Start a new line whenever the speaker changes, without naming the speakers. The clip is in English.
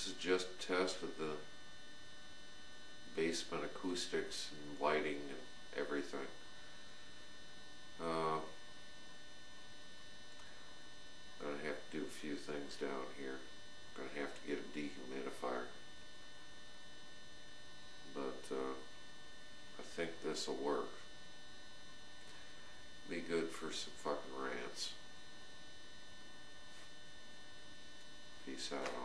This is just a test of the basement acoustics and lighting and everything. Gonna have to do a few things down here. Gonna have to get a dehumidifier. But I think this will work. Be good for some fucking rants. Peace out.